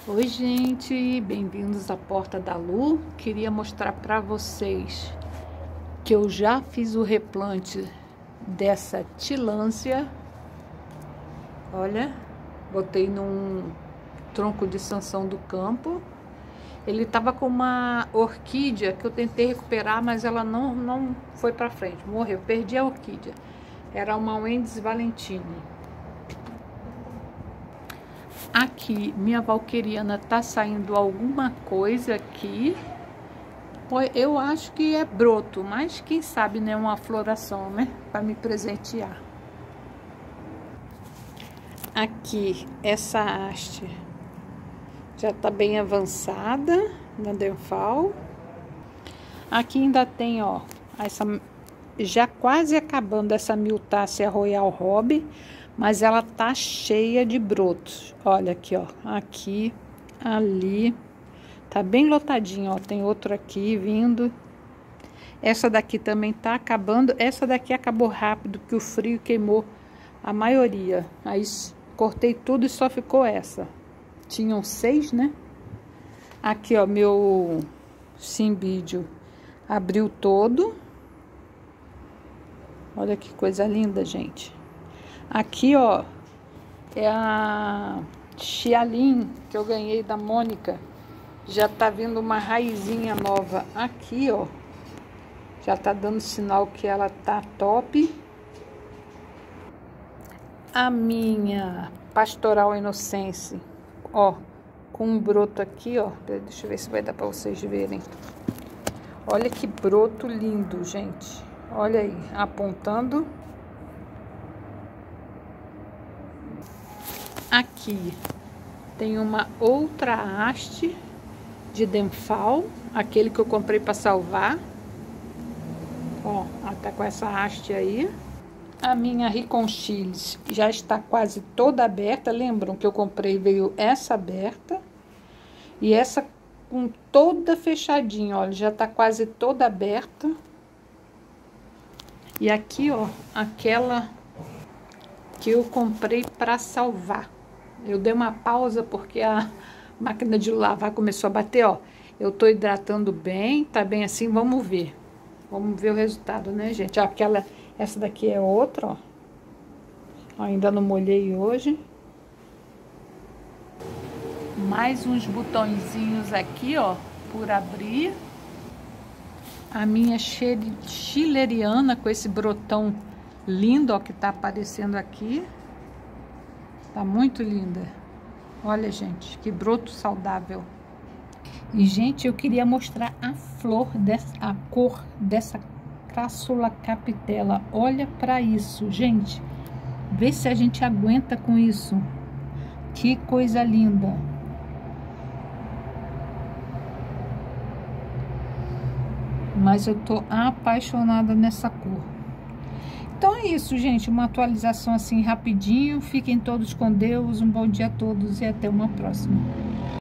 Oi gente, bem-vindos à Porta da Lu. Queria mostrar para vocês que eu já fiz o replante dessa tilância. Olha, botei num tronco de sanção do campo. Ele tava com uma orquídea que eu tentei recuperar, mas ela não foi para frente, morreu, perdi a orquídea. Era uma Wendes Valentini. Aqui, minha valqueriana tá saindo alguma coisa aqui. Eu acho que é broto, mas quem sabe, né? Uma floração, né? Para me presentear. Aqui, essa haste já tá bem avançada na Denfal. Aqui ainda tem, ó, essa já quase acabando essa Miltácea Royal Hobby. Mas ela tá cheia de brotos. Olha aqui, ó. Aqui, ali. Tá bem lotadinho, ó. Tem outro aqui vindo. Essa daqui também tá acabando. Essa daqui acabou rápido, que o frio queimou a maioria. Aí cortei tudo e só ficou essa. Tinham 6, né? Aqui, ó, meu cimbídio abriu todo. Olha que coisa linda, gente. Aqui, ó, é a Xiaolin que eu ganhei da Mônica. Já tá vindo uma raizinha nova aqui, ó. Já tá dando sinal que ela tá top. A minha Pastoral Inocência, ó, com um broto aqui, ó. Deixa eu ver se vai dar pra vocês verem. Olha que broto lindo, gente. Olha aí, apontando. Aqui tem uma outra haste de Denfal, aquele que eu comprei para salvar. Ó, ela tá com essa haste aí. A minha Riconchiles já está quase toda aberta. Lembram que eu comprei, veio essa aberta. E essa com toda fechadinha, olha, já tá quase toda aberta. E aqui, ó, aquela que eu comprei para salvar. Eu dei uma pausa porque a máquina de lavar começou a bater, ó. Eu tô hidratando bem, tá bem assim, vamos ver. Vamos ver o resultado, né, gente? Ó, essa daqui é outra, ó. Ainda não molhei hoje. Mais uns botõezinhos aqui, ó, por abrir. A minha Schilleriana com esse brotão lindo, ó, que tá aparecendo aqui. Tá muito linda. Olha, gente, que broto saudável. E, gente, eu queria mostrar a flor, a cor dessa Crassula capitella. Olha pra isso, gente. Vê se a gente aguenta com isso. Que coisa linda. Mas eu tô apaixonada nessa cor. Então é isso, gente, uma atualização assim rapidinho. Fiquem todos com Deus, um bom dia a todos e até uma próxima.